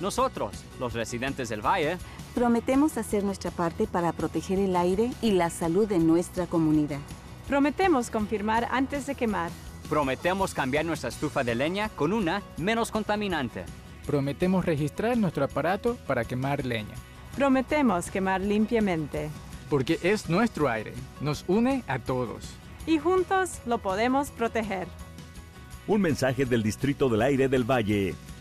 Nosotros, los residentes del Valle, prometemos hacer nuestra parte para proteger el aire y la salud de nuestra comunidad. Prometemos confirmar antes de quemar. prometemos cambiar nuestra estufa de leña con una menos contaminante. Prometemos registrar nuestro aparato para quemar leña. Prometemos quemar limpiamente. Porque es nuestro aire, nos une a todos. Y juntos lo podemos proteger. Un mensaje del Distrito del Aire del Valle.